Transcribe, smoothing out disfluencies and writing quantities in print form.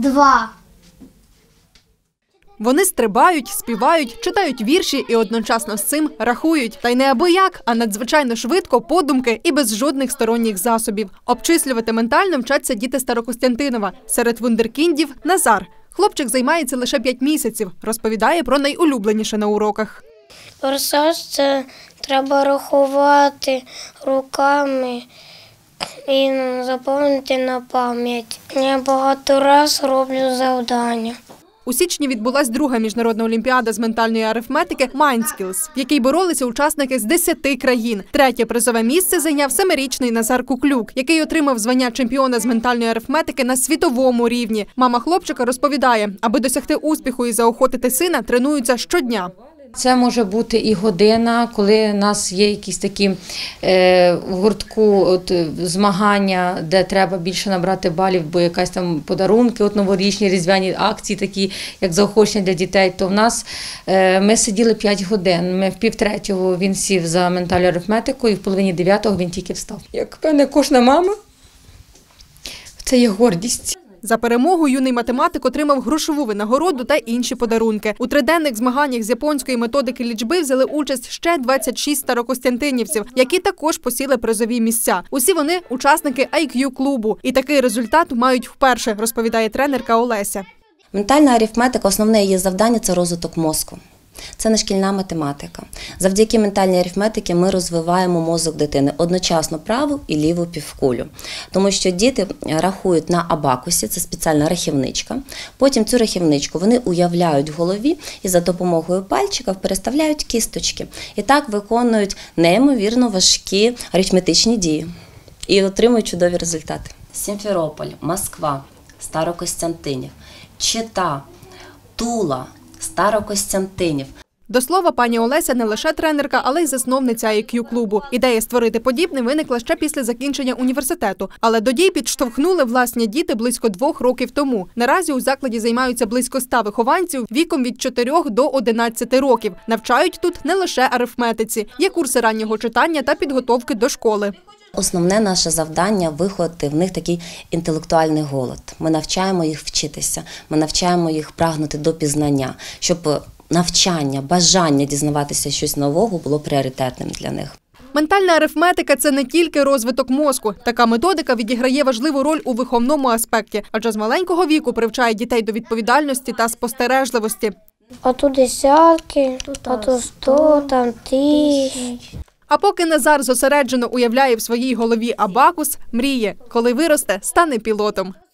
2. Вони стрибають, співають, читають вірші і одночасно з цим рахують. Та й не абияк, а надзвичайно швидко, подумки і без жодних сторонніх засобів. Обчислювати ментально вчаться діти Старокостянтинова. Серед вундеркіндів – Назар. Хлопчик займається лише 5 місяців. Розповідає про найулюбленіше на уроках. Форсаж – це треба рахувати руками і запам'ятати на пам'ять. Я багато разів роблю завдання. У січні відбулась друга міжнародна олімпіада з ментальної арифметики «Mindskills», в якій боролися учасники з 10 країн. Третє призове місце зайняв 7-річний Назар Куклюк, який отримав звання чемпіона з ментальної арифметики на світовому рівні. Мама хлопчика розповідає, аби досягти успіху і заохотити сина, тренуються щодня. Це може бути і година, коли у нас є якісь такі в гуртку змагання, де треба більше набрати балів, бо якась там подарунки, новорічні, різдвяні акції, такі як заохочення для дітей, то в нас ми сиділи 5 годин. Ми в 2:30 він сів за ментальну арифметику і в 8:30 він тільки встав. Як певне, кожна мама, це є гордість. За перемогу юний математик отримав грошову винагороду та інші подарунки. У триденних змаганнях з японської методики лічби взяли участь ще 26 старокостянтинівців, які також посіли призові місця. Усі вони – учасники IQ-клубу. І такий результат мають вперше, розповідає тренерка Олеся. Ментальна арифметика, основне її завдання – це розвиток мозку. Це не шкільна математика. Завдяки ментальній арифметиці ми розвиваємо мозок дитини одночасно праву і ліву півкулю. Тому що діти рахують на абакусі, це спеціальна рахівничка. Потім цю рахівничку вони уявляють в голові і за допомогою пальчиків переставляють кісточки. І так виконують неймовірно важкі арифметичні дії. І отримують чудові результати. Сімферополь, Москва, Старокостянтинів, Чита, Тула, Старокостянтинів. До слова, пані Олеся не лише тренерка, але й засновниця IQ-клубу. Ідея створити подібне виникла ще після закінчення університету. Але до дій підштовхнули власні діти близько 2 років тому. Наразі у закладі займаються близько 100 вихованців віком від 4 до 11 років. Навчають тут не лише арифметиці. Є курси раннього читання та підготовки до школи. Основне наше завдання – виховати в них такий інтелектуальний голод. Ми навчаємо їх вчитися, ми навчаємо їх прагнути до пізнання, щоб навчання, бажання дізнаватися щось нового було пріоритетним для них. Ментальна арифметика – це не тільки розвиток мозку. Така методика відіграє важливу роль у виховному аспекті, адже з маленького віку привчає дітей до відповідальності та спостережливості. А тут десятки, а тут 100, там 1000. А поки Назар зосереджено уявляє в своїй голові абакус, мріє, коли виросте, стане пілотом.